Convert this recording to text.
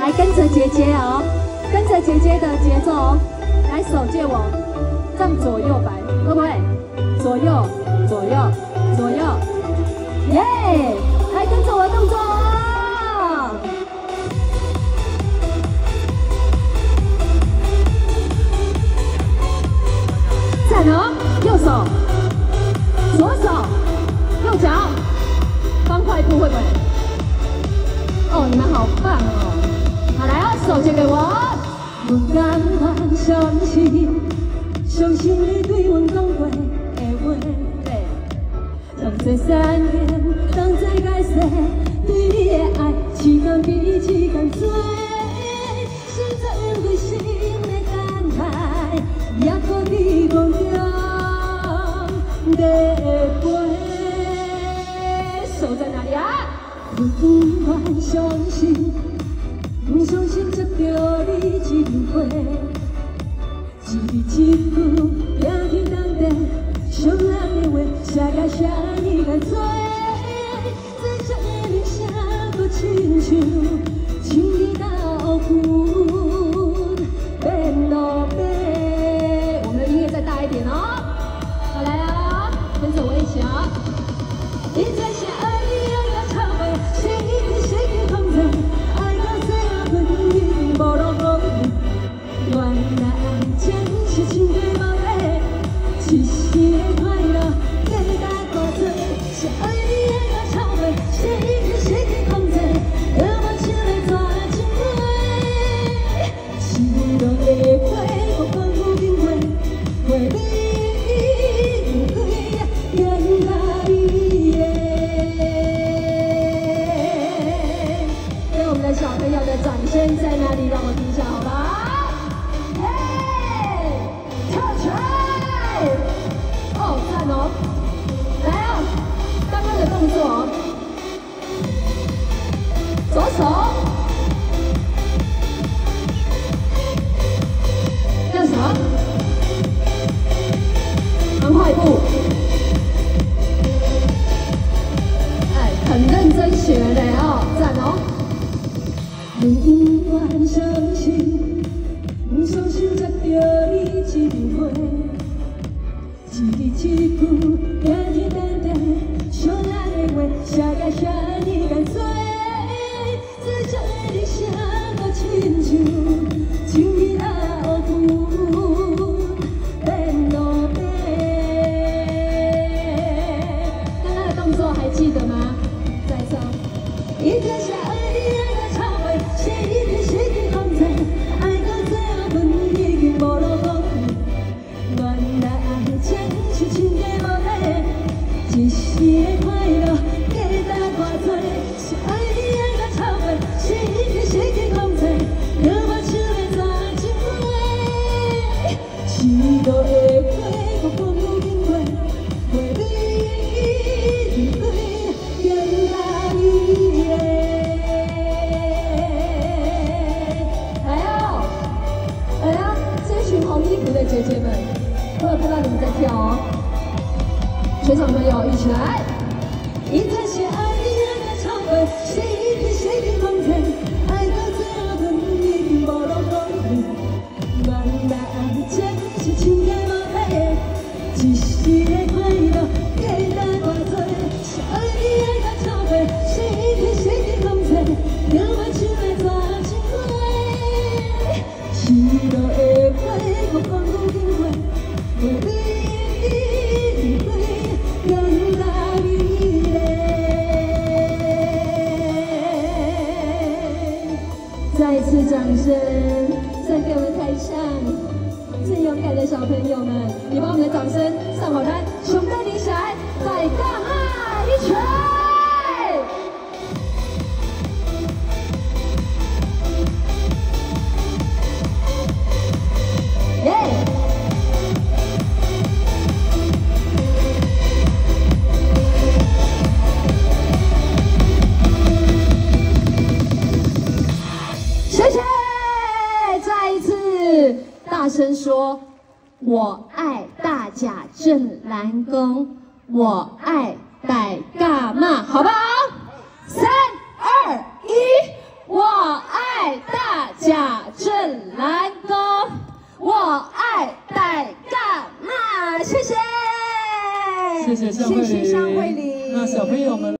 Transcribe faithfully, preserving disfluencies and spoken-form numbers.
来跟着姐姐哦，跟着姐姐的节奏哦，来手借我，这样左右摆，会不会？左右，左右，左右，耶！来跟着我的动作哦。站哦，右手，左手，右脚，方块步会不会？哦，你们好棒哦！好，来哦，手借给我。不敢相信，相信你对阮讲过的话。对。当作三年，当作解释，对你的爱，一天比一天多。实在因为心的等待，也可你梦中的陪。手在哪里啊？不愿相信，不相信接到你一句话，一字一句拼去当地，伤人的话写甲啥呢干脆，再将的人写搁亲像情意到远变落白。我们的音乐再大一点哦，好来啊，跟着我一起啊。你在写爱你爱到超过，谁一直谁去控制，爱到最后分已经无路可去。原来真是情对无理，一时的快乐加大多多。是爱你爱到超过，谁一直谁去控制，要我手来抓情话，一路的花不管有变化，花蕊。小朋友的掌声在哪里？让我听一下，好不好？嘿，跳起来！哦，赞哦！来哦，刚刚的动作哦，左手，右手，方块步。哎，很认真学的哦，赞哦！不愿相信，不相信接到你一句话，一字一句拼去等待，伤人的话写甲啥呢干脆，再将的人写搁亲像情意到远变落白。刚刚的动作还记得吗？再唱，一天下爱你爱到超过。谁一天谁去控制，爱到最后分已经无路可去。原来爱真是情的无理，一时的快乐加大偌多。是爱你爱到超过，谁一天谁去控制，要我手来抓情话，一路的花不管有变化，花蕊一蕊变大雨的。红衣服的姐姐们，我有看到你们在跳哦。全场朋友一起来！一天是爱你爱到超过，谁一天谁去控制，爱到最后分已经无路可去。原来爱真是情的无理，一时的快乐加大偌多。是爱你爱到超过，谁一天谁去控制，要我手来抓情话，一路的花。不管有变化，花蕊一蕊变大雨嘞。再一次掌声，送给我们台上最勇敢的小朋友们，也把我们的掌声送好咱熊带领起来，再干哈一拳！耶！谢谢！再一次大声说：“我爱大甲镇澜宫，我爱大甲妈，好不好？三二一，我爱大。” 贾正南宫，我爱戴干嘛？谢谢， 谢谢向慧玲， 谢谢向慧玲。 那小朋友们。